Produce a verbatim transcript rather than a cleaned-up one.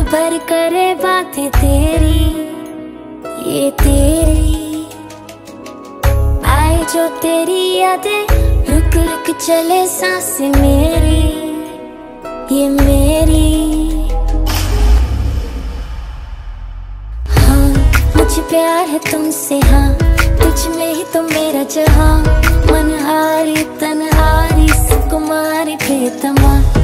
पर करे बातें तेरी, ये तेरी आए जो तेरी यादें, रुक रुक चले सांसें मेरी, ये मेरी। हाँ मुझे प्यार है तुमसे, हाँ तुझ में ही तो मेरा जहां, मनहारी तनहारी सुकुमारी प्रियतमा।